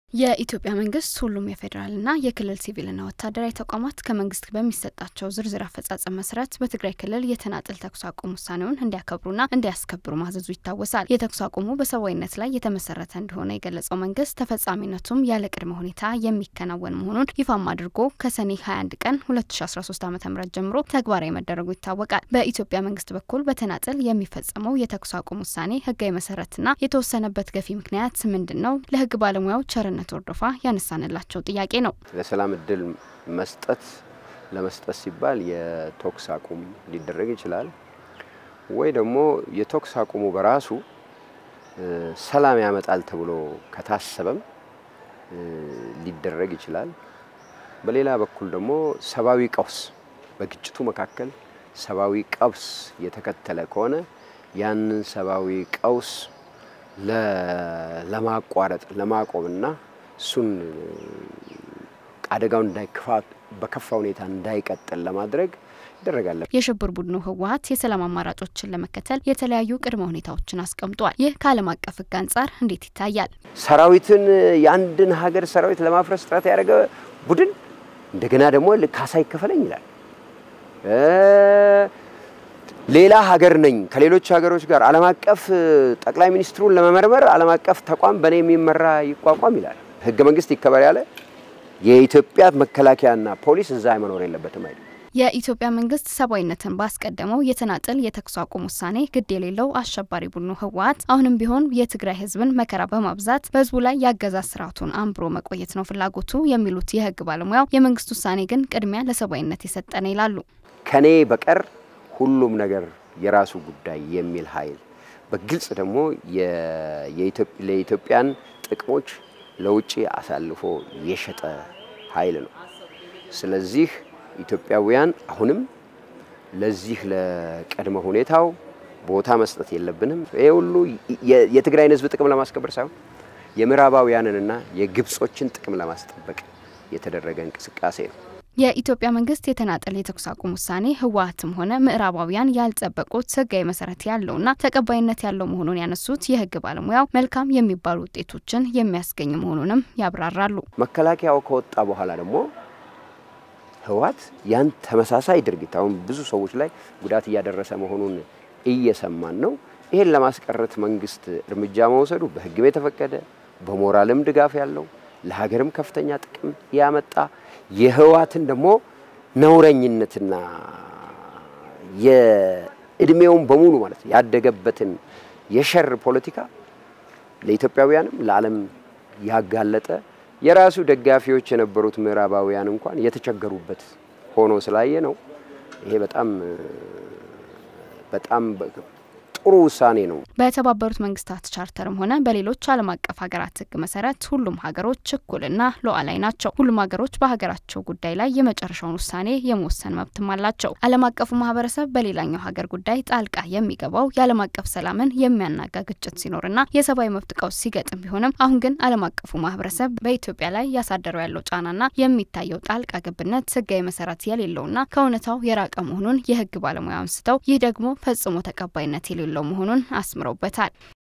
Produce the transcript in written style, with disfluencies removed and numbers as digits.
የኢትዮጵያ መንግስት ሁሉም የፌደራልና የክልል ሲቪልና ወታደራዊ ተቋማት ከመንግስት በሚሰጣቸው ዝርዝር አፈጻጸም መሰረት በትግራይ ክልል የተናጠል ተኩስ አቁም ውሳኔውን እንዲያከብሩና እንዲያስከብሩ ማዘዙ ይታወሳል። የተኩስ አቁሙ በሰብአዊነት ላይ የተመሰረተ እንደሆነ የገለጸው መንግስት ተፈጻሚነቱም ያለ ቅድመ ሁኔታ የሚከናወን መሆኑን ይፋም አድርጎ ከሰኔ 21 ቀን 2013 ዓ.ም ጀምሮ ተግባራዊ መደረጉ ይታወቃል። በኢትዮጵያ መንግስት በኩል በተናጠል የሚፈጸመው የተኩስ አቁም ውሳኔ ህጋዊ መሰረትና የተወሰነበት ገፊ ምክንያት ምንድነው? ለህግ ባለሙያው ቸርነት ወርዶፋ ያነሳንላቸው ጥያቄ ነው። ለሰላም እድል ለመስጠት ሲባል የተኩስ አቁም ሊደረግ ይችላል ወይ ደግሞ የተኩስ አቁሙ በራሱ ሰላም ያመጣል ተብሎ ከታሰበም ሊደረግ ይችላል። በሌላ በኩል ደግሞ ሰባዊ ቀውስ በግጭቱ መካከል ሰባዊ ቀውስ የተከተለ ከሆነ ያንን ሰባዊ ቀውስ ለማቋረጥ ለማቆምና እሱን አደጋው እንዳይከፋት በከፋ ሁኔታ እንዳይቀጥል ለማድረግ ይደረጋል። የሽብር ቡድኑ ህወሓት የሰላም አማራጮችን ለመከተል የተለያዩ ቅድመ ሁኔታዎችን አስቀምጧል። ይህ ከዓለም አቀፍ ህግ አንፃር እንዴት ይታያል? ሰራዊትን የአንድን ሀገር ሰራዊት ለማፍረስ ጥረት ያደረገ ቡድን እንደገና ደግሞ ካሳ ይከፈለኝ ይላል። ሌላ ሀገር ነኝ ከሌሎች ሀገሮች ጋር ዓለም አቀፍ ጠቅላይ ሚኒስትሩን ለመመርመር ዓለም አቀፍ ተቋም በኔ የሚመራ ይቋቋም ይላል። ህገ መንግስት ይከበር ያለ የኢትዮጵያ መከላከያና ፖሊስ እዛ መኖር የለበትም አይደል? የኢትዮጵያ መንግስት ሰብአዊነትን ባስቀደመው የተናጠል የተኩስ አቁም ውሳኔ ግድ የሌለው አሸባሪ ቡድኑ ህወሓት አሁንም ቢሆን የትግራይ ህዝብን መከራ በማብዛት በህዝቡ ላይ ያገዛዝ ስርዓቱን አምብሮ መቆየት ነው ፍላጎቱ የሚሉት የህግ ባለሙያው የመንግስት ውሳኔ ግን ቅድሚያ ለሰብአዊነት የሰጠነ ይላሉ። ከኔ በቀር ሁሉም ነገር የራሱ ጉዳይ የሚል ኃይል በግልጽ ደግሞ የኢትዮጵያን ጥቅሞች ለውጪ አሳልፎ የሸጠ ኃይል ነው። ስለዚህ ኢትዮጵያውያን አሁንም ለዚህ ለቀድመ ሁኔታው ቦታ መስጠት የለብንም። ይሄ ሁሉ የትግራይን ህዝብ ጥቅም ለማስከበር ሳይሆን የምዕራባውያንንና የግብጾችን ጥቅም ለማስጠበቅ የተደረገ እንቅስቃሴ ነው። የኢትዮጵያ መንግስት የተናጠል የተኩስ አቁም ውሳኔ ህወሓትም ሆነ ምዕራባውያን ያልጠበቁት ህጋዊ መሰረት ያለውና ተቀባይነት ያለው መሆኑን ያነሱት የህግ ባለሙያው መልካም የሚባሉ ውጤቶችን የሚያስገኝ መሆኑንም ያብራራሉ። መከላከያው ከወጣ በኋላ ደግሞ ህወሓት ያን ተመሳሳይ ድርጊት አሁን ብዙ ሰዎች ላይ ጉዳት እያደረሰ መሆኑን እየሰማን ነው። ይሄን ለማስቀረት መንግስት እርምጃ መውሰዱ በህግም የተፈቀደ በሞራልም ድጋፍ ያለው ለሀገርም ከፍተኛ ጥቅም ያመጣ የህወሓትን ደግሞ ነውረኝነትና የእድሜውን በሙሉ ማለት ያደገበትን የሸር ፖለቲካ ለኢትዮጵያውያንም ለዓለም ያጋለጠ የራሱ ደጋፊዎች የነበሩት ምዕራባውያን እንኳን የተቸገሩበት ሆኖ ስላየ ነው። ይሄ በጣም ጥሩ ውሳኔ ነው። በተባበሩት መንግስታት ቻርተርም ሆነ በሌሎች ዓለም አቀፍ ሀገራት ህግ መሰረት ሁሉም ሀገሮች እኩልና ሉዓላዊ ናቸው። ሁሉም ሀገሮች በሀገራቸው ጉዳይ ላይ የመጨረሻውን ውሳኔ የመወሰን መብትም አላቸው። ዓለም አቀፉ ማህበረሰብ በሌላኛው ሀገር ጉዳይ ጣልቃ የሚገባው የዓለም አቀፍ ሰላምን የሚያናጋ ግጭት ሲኖርና የሰብአዊ መብት ቀውስ ሲገጥም ቢሆንም አሁን ግን ዓለም አቀፉ ማህበረሰብ በኢትዮጵያ ላይ ያሳደረው ያለው ጫናና የሚታየው ጣልቃ ገብነት ህጋዊ መሰረት የሌለውና ከእውነታው የራቀ መሆኑን የህግ ባለሙያው አንስተው ይህ ደግሞ ፈጽሞ ተቀባይነት የሌለው መሆኑን አስምረውበታል።